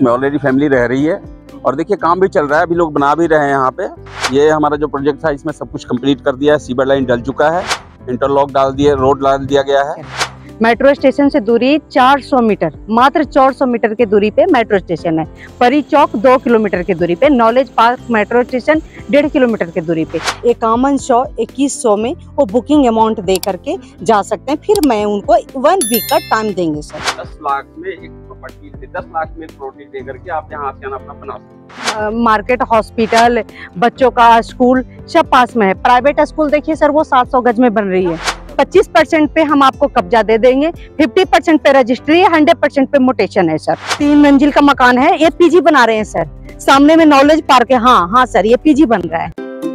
इसमें already family रह रही है और देखिए काम भी चल रहा है, अभी लोग बना भी रहे हैं यहाँ पे। ये हमारा जो प्रोजेक्ट था इसमें सब कुछ कंप्लीट कर दिया है, सीवर लाइन डल चुका है, इंटरलॉक डाल दिए, रोड डाल दिया गया है। मेट्रो स्टेशन से दूरी 400 मीटर, मात्र 400 मीटर की दूरी पे मेट्रो स्टेशन है। परी चौक 2 किलोमीटर की दूरी पे, knowledge park metro station 1.5 kilometre की दूरी पे। एक कॉमन 2100 में वो बुकिंग अमाउंट दे करके जा सकते हैं, फिर मैं उनको 1 वीक का टाइम देंगे सर। 10 लाख में एक प्रॉपर्टी से 10 लाख में प्रॉपर्टी दे करके आप यहाँ से अपना बना सकते हैं। मार्केट, हॉस्पिटल, बच्चों का स्कूल सब पास में है। प्राइवेट स्कूल देखिए सर, वो 700 गज में बन रही है। 25% पे हम आपको कब्जा दे देंगे, 50% पे रजिस्ट्री है, 100% पे मोटेशन है सर। 3 मंजिल का मकान है, ये पीजी बना रहे हैं सर। सामने में नॉलेज पार्क है। हाँ सर, ये पीजी बन रहा है।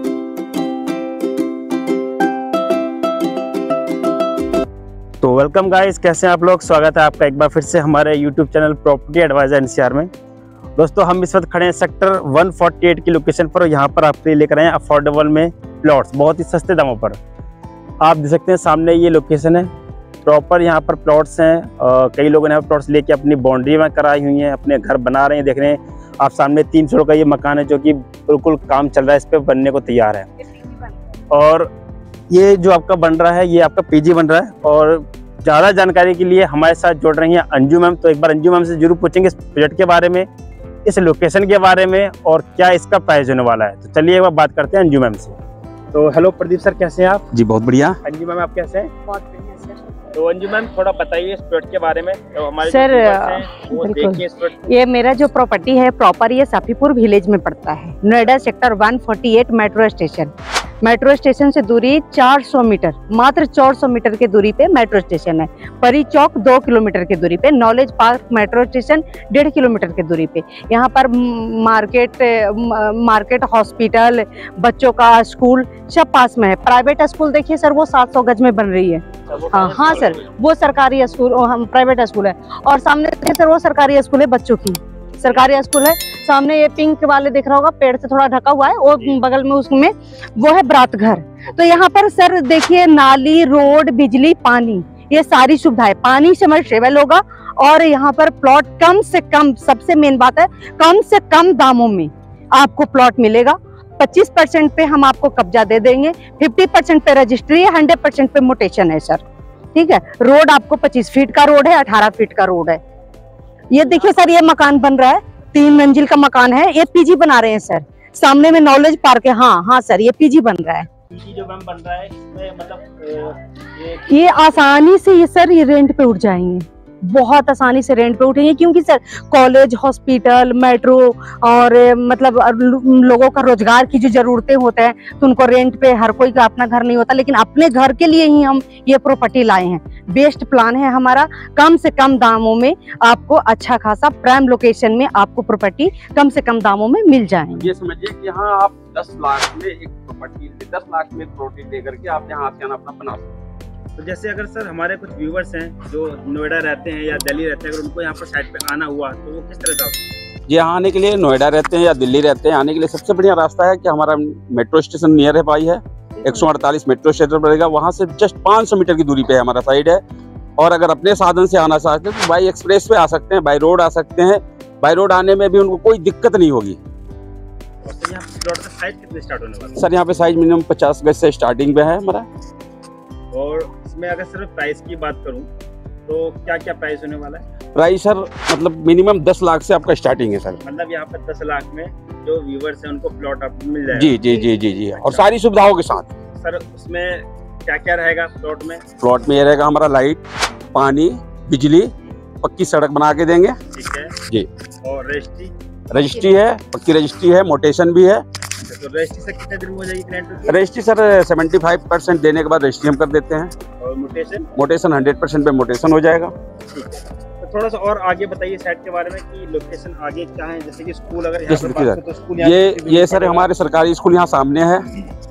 तो वेलकम गाइस, कैसे हैं आप लोग। स्वागत है आपका एक बार फिर से हमारे YouTube channel property adviser NCR में। दोस्तों, हम इस वक्त खड़े हैं सेक्टर 148 की लोकेशन पर। यहाँ पर आपके लिए लेकर आए हैं अफोर्डेबल में प्लॉट्स, बहुत ही सस्ते दामों पर। आप देख सकते हैं सामने ये लोकेशन है, प्रॉपर यहाँ पर प्लॉट्स हैं। कई लोगों ने यहाँ प्लॉट्स लेके अपनी बाउंड्री में कराई हुई हैं, अपने घर बना रहे हैं। देख रहे हैं आप सामने 3 फ्लोर का ये मकान है जो कि बिल्कुल काम चल रहा है, इस पर बनने को तैयार है। और ये जो आपका बन रहा है ये आपका पीजी बन रहा है। और ज़्यादा जानकारी के लिए हमारे साथ जुड़ रही हैं अंजू मैम। तो एक बार अंजू मैम से जरूर पूछेंगे इस प्रोजेक्ट के बारे में, इस लोकेशन के बारे में और क्या इसका प्राइस होने वाला है। तो चलिए एक बार बात करते हैं अंजू मैम से। तो हेलो प्रदीप सर, कैसे हैं आप। जी बहुत बढ़िया। अंजू मैम आप कैसे हैं। बहुत बढ़िया सर। तो अंजू मैम थोड़ा बताइए इस प्रोजेक्ट के बारे में। तो हमारे सर वो देखिए इस प्रोजेक्ट। ये मेरा जो प्रॉपर्टी है प्रॉपर ये साफीपुर विलेज में पड़ता है, Noida sector 148 metro station. Metro station से दूरी 400 मीटर, मात्र 400 मीटर की दूरी पे मेट्रो स्टेशन है। परी चौक 2 किलोमीटर की दूरी पे, knowledge park metro station 1.5 kilometre की दूरी पे। यहाँ पर मार्केट, हॉस्पिटल, बच्चों का स्कूल सब पास में है। प्राइवेट स्कूल देखिए सर, वो 700 गज में बन रही है। हाँ सर, वो सरकारी स्कूल, हम प्राइवेट स्कूल है। और सामने देखिए सर, वो सरकारी स्कूल है, बच्चों की सरकारी स्कूल है। सामने ये पिंक वाले दिख रहा होगा, पेड़ से थोड़ा ढका हुआ है, और बगल में उसमें वो है बरात घर। तो यहाँ पर सर देखिए नाली, रोड, बिजली, पानी, ये सारी सुविधाएं, पानी सबमर्सिबल होगा। और यहाँ पर प्लॉट कम से कम, सबसे मेन बात है, कम से कम दामों में आपको प्लॉट मिलेगा। 25% पे हम आपको कब्जा दे देंगे, 50% पे रजिस्ट्री है, 100% पे मोटेशन है सर। ठीक है। रोड आपको 25 फीट का रोड है, 18 फीट का रोड है। ये देखिए सर, ये मकान बन रहा है, 3 मंजिल का मकान है, ये पीजी बना रहे हैं सर। सामने में नॉलेज पार्क है। हाँ सर, ये पीजी बन रहा है। पीजी जो मैम बन रहा है इसमें मतलब ये आसानी से ये सर ये रेंट पे उठ जाएंगे, बहुत आसानी से रेंट पे उठेंगे, क्योंकि सर कॉलेज, हॉस्पिटल, मेट्रो और मतलब लोगों का रोजगार की जो जरूरतें होते हैं, तो उनको रेंट पे, हर कोई का अपना घर नहीं होता, लेकिन अपने घर के लिए ही हम ये प्रॉपर्टी लाए हैं। बेस्ट प्लान है हमारा, कम से कम दामों में आपको अच्छा खासा प्राइम लोकेशन में आपको प्रॉपर्टी कम से कम दामों में मिल जाएंगे। ये समझिए कि यहाँ आप 10 लाख में एक प्रॉपर्टी से 10 लाख में प्रॉपर्टी दे करके आप यहाँ से अपना बना सकते हैं। तो जैसे अगर सर हमारे कुछ व्यूवर्स हैं जो नोएडा रहते हैं या दिल्ली रहते हैं, अगर उनको यहाँ पर साइट पे आना हुआ तो वो किस तरह से आते हैं। यहाँ आने के लिए नोएडा रहते हैं या दिल्ली रहते हैं, आने के लिए सबसे बढ़िया रास्ता है कि हमारा मेट्रो स्टेशन नियर है पाई है, 148 मेट्रो स्टेशन पड़ेगा, वहाँ से जस्ट 500 मीटर की दूरी पे हमारा साइड है। और अगर अपने साधन से आना चाहते हैं तो बाई एक्सप्रेस पे आ सकते हैं, बाई रोड आ सकते हैं। बाई रोड आने में भी उनको कोई दिक्कत नहीं होगी। तो यहाँ पे प्लॉट का साइज कितने स्टार्ट होने वाला है। सर यहाँ पे साइज मिनिमम 50 गज से स्टार्टिंग पे है हमारा। और इसमें अगर सिर्फ प्राइस की बात करूं तो क्या क्या प्राइस होने वाला है। प्राइस सर मतलब मिनिमम 10 लाख से आपका स्टार्टिंग है सर। मतलब यहाँ पर 10 लाख में जो व्यूवर्स हैं उनको प्लॉट आपको मिल जाएगा। जी जी जी जी जी। और सारी सुविधाओं के साथ। सर उसमें क्या क्या रहेगा प्लॉट में। प्लॉट में ये रहेगा हमारा लाइट, पानी, बिजली, पक्की सड़क बना के देंगे। ठीक है जी। और रजिस्ट्री है, पक्की रजिस्ट्री है, मोटेशन भी है। तो रजिस्ट्री सर कितने दिन में हो जाएगी क्लाइंट की। रजिस्ट्री सर 75% देने के बाद रजिस्ट्री हम कर देते हैं। और मोटेशन 100% पे मोटेशन हो जाएगा। ठीक है। तो थोड़ा सा और आगे बताइए साइट के बारे में कि लोकेशन आगे क्या है, जैसे कि स्कूल अगर यहाँ पर बात तो स्कूल ये सर हमारे सरकारी स्कूल यहाँ सामने है।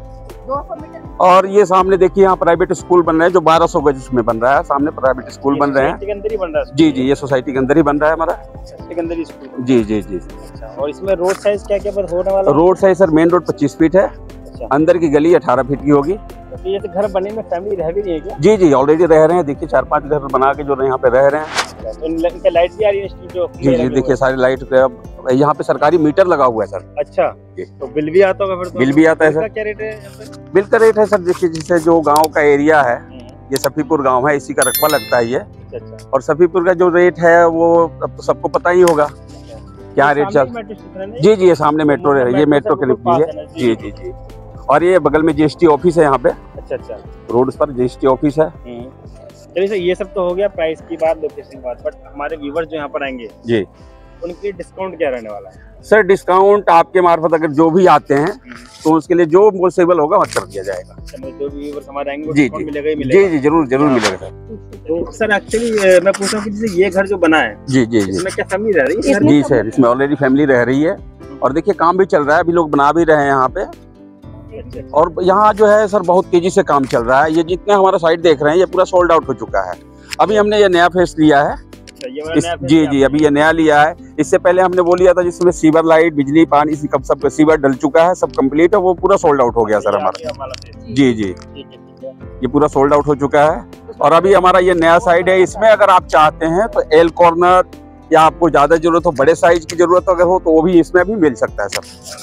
और ये सामने देखिए यहाँ प्राइवेट स्कूल बन रहे हैं जो 1200 गज में बन रहा है, सामने प्राइवेट स्कूल बन रहे हैं। अंदर ही बन रहा है। जी जी, ये सोसाइटी के अंदर ही बन रहा है हमारा सेकेंडरी स्कूल। जी जी जी। अच्छा, और इसमें रोड साइज क्या क्या होने वाला है। Road size sir main road 25 feet है। अच्छा। अंदर की गली 18 फीट की होगी। तो ये तो घर बनने में फैमिली रह भी रही है क्या। जी जी, ऑलरेडी रह रहे हैं। देखिए 4-5 घर बना के जो यहाँ पे रह रहे हैं। अच्छा, तो इनका लाइट भी आ रही है स्ट्रीट जो? जी जी, देखिए सारी लाइट यहाँ पे सरकारी मीटर लगा हुआ है सर। अच्छा, तो बिल भी आता होगा फिर तो? बिल भी आता है सर। क्या रेट है यहाँ पे? बिल का रेट है सर, देखिए जैसे जो गांव का एरिया है, ये सफीपुर गांव है, इसी का रकबा लगता है ये। अच्छा, और सफीपुर का जो रेट है वो अब तो सबको पता ही होगा क्या रेट चल। जी जी, ये सामने मेट्रो है, ये मेट्रो के लिए है। जी जी जी, और ये बगल में जीएसटी ऑफिस है यहाँ पे। अच्छा, रोड पर जीएसटी ऑफिस है। चलिए सर, ये सब तो हो गया प्राइस की बात, लोकेशन की बात, बट हमारे व्यूवर्स जो यहाँ पर आएंगे जी, उनके लिए डिस्काउंट क्या रहने वाला है? सर डिस्काउंट आपके मार्फत अगर जो भी आते हैं तो उसके लिए जो पॉसिबल होगा वह कर दिया जाएगा। जो भी व्यूवर्स हमारे आएंगे जी जी मिलेगा ही जी मिलेगा। जी, जरूर जरूर मिलेगा सर। तो सर एक्चुअली मैं पूछ रहा हूँ कि जैसे ये घर जो बना है, जी जी जी इसमें क्या फैमिली रह रही है? जी सर, इसमें ऑलरेडी फैमिली रह रही है और देखिए काम भी चल रहा है, अभी लोग बना भी रहे हैं यहाँ पे। और यहाँ जो है सर बहुत तेजी से काम चल रहा है। ये जितने हमारा साइट देख रहे हैं ये पूरा सोल्ड आउट हो चुका है। अभी हमने ये नया फेस लिया है। जी जी, अभी ये नया लिया है। इससे पहले हमने वो लिया था जिसमें सीवर लाइट, बिजली, पानी सब सीवर डल चुका है, सब कंप्लीट है, वो पूरा सोल्ड आउट हो गया सर हमारा। जी जी, ये पूरा सोल्ड आउट हो चुका है। और अभी हमारा ये नया साइड है, इसमें अगर आप चाहते हैं तो एल कॉर्नर या आपको ज्यादा जरूरत हो, बड़े साइज की जरूरत अगर हो तो वो भी इसमें भी मिल सकता है सर।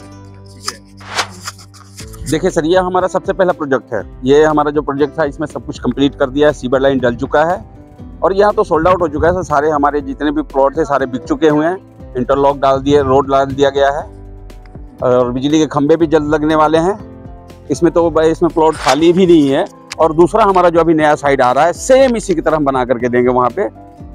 देखिए सर, ये हमारा सबसे पहला प्रोजेक्ट है। ये हमारा जो प्रोजेक्ट था इसमें सब कुछ कंप्लीट कर दिया है, सीवर लाइन डल चुका है और यहाँ तो सोल्ड आउट हो चुका है सर। सारे हमारे जितने भी प्लॉट थे सारे बिक चुके हुए हैं, इंटरलॉक डाल दिए, रोड डाल दिया गया है और बिजली के खंभे भी जल्द लगने वाले हैं। इसमें तो इसमें प्लॉट खाली भी नहीं है। और दूसरा हमारा जो अभी नया साइड आ रहा है सेम इसी की तरह हम बना करके देंगे वहाँ पे।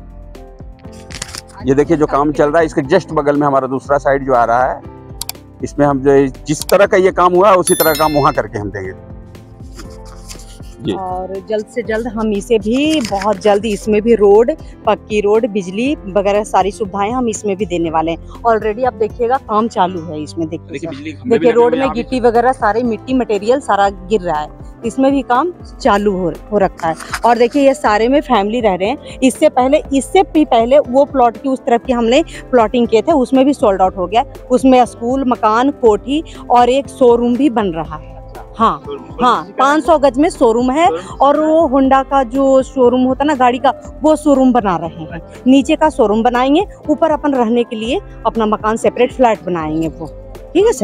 ये देखिए जो काम चल रहा है, इसके जस्ट बगल में हमारा दूसरा साइड जो आ रहा है, इसमें हम जो जिस तरह का ये काम हुआ उसी तरह का काम वहाँ करके हम देंगे जी। और जल्द से जल्द हम इसे भी बहुत जल्द इसमें भी रोड, पक्की रोड, बिजली वगैरह सारी सुविधाएं हम इसमें भी देने वाले हैं। ऑलरेडी आप देखिएगा काम चालू है इसमें। देखिए रोड में गिट्टी वगैरह सारी मिट्टी मटेरियल सारा गिर रहा है, इसमें भी काम चालू हो रखा है। और देखिए ये सारे में फैमिली रह रहे हैं। इससे भी पहले वो प्लॉट की उस तरफ की हमने प्लॉटिंग किए थे, उसमें भी सोल्ड आउट हो गया। उसमें स्कूल, मकान, कोठी और एक शोरूम भी बन रहा है। हाँ हाँ, 500 गज में शोरूम है और वो होंडा का जो शोरूम होता है ना गाड़ी का, वो शोरूम बना रहे हैं। नीचे का शोरूम बनाएंगे, ऊपर अपन रहने के लिए अपना मकान सेपरेट फ्लैट बनाएंगे वो। ठीक है सर।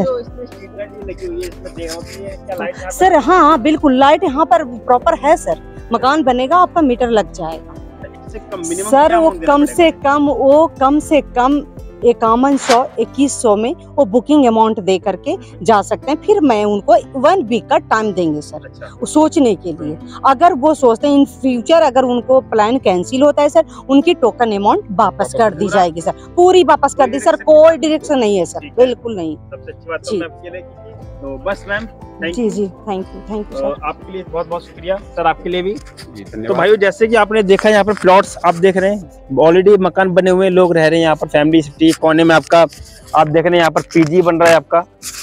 सर हाँ बिल्कुल, लाइट यहाँ पर प्रॉपर है सर। मकान बनेगा आपका मीटर लग जाएगा सर। वो कम से कम 5100-2100 में वो बुकिंग अमाउंट दे करके जा सकते हैं। फिर मैं उनको 1 वीक का टाइम देंगे सर सोचने के लिए। अगर वो सोचते हैं इन फ्यूचर अगर उनको प्लान कैंसिल होता है सर, उनकी टोकन अमाउंट वापस कर दी जाएगी सर, पूरी वापस कर दी सर। कोई डायरेक्शन नहीं है सर, बिल्कुल नहीं। सबसे अच्छी बात तो आपके लिए तो बस मैम जी जी, थैंक यू सर। आपके लिए बहुत बहुत शुक्रिया सर, आपके लिए भी। तो भाइयों जैसे कि आपने देखा यहाँ पर प्लॉट्स आप देख रहे हैं, ऑलरेडी मकान बने हुए हैं, लोग रह रहे हैं यहाँ पर। फैमिली सिटी कोने में आपका आप देख रहे हैं यहाँ पर पीजी बन रहा है आपका।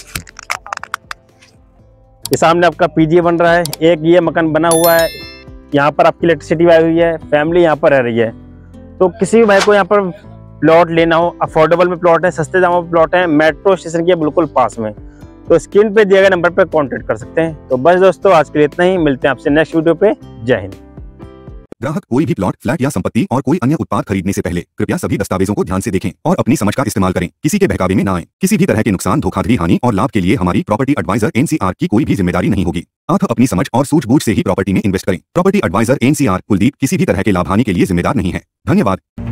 ये सामने आपका पीजी बन रहा है, एक ये मकान बना हुआ है। यहाँ पर आपकी इलेक्ट्रिसिटी आई हुई है, फैमिली यहाँ पर रह रही है। तो किसी भी भाई को यहाँ पर प्लॉट लेना हो, अफोर्डेबल में प्लॉट है, सस्ते दामों में प्लॉट है, मेट्रो स्टेशन के बिल्कुल पास में, तो स्क्रीन पे दिए गए नंबर पर कांटेक्ट कर सकते हैं। तो बस दोस्तों आज के लिए इतना ही, मिलते हैं आपसे नेक्स्ट वीडियो पे। जय हिंद। ग्राहक कोई भी प्लॉट, फ्लैट या संपत्ति और कोई अन्य उत्पाद खरीदने से पहले कृपया सभी दस्तावेजों को ध्यान से देखें और अपनी समझ का इस्तेमाल करें। किसी के बहकावे में ना आए। किसी भी तरह के नुकसान, धोखाधड़ी, हानि और लाभ के लिए हमारी प्रॉपर्टी एडवाइजर NCR की कोई भी जिम्मेदारी नहीं होगी। आप अपनी समझ और सूझबूझ से ही प्रॉपर्टी में इन्वेस्ट करें। प्रॉपर्टी एडवाइजर NCR कुलदीप किसी भी तरह के लाभ हानि के लिए जिम्मेदार नहीं है। धन्यवाद।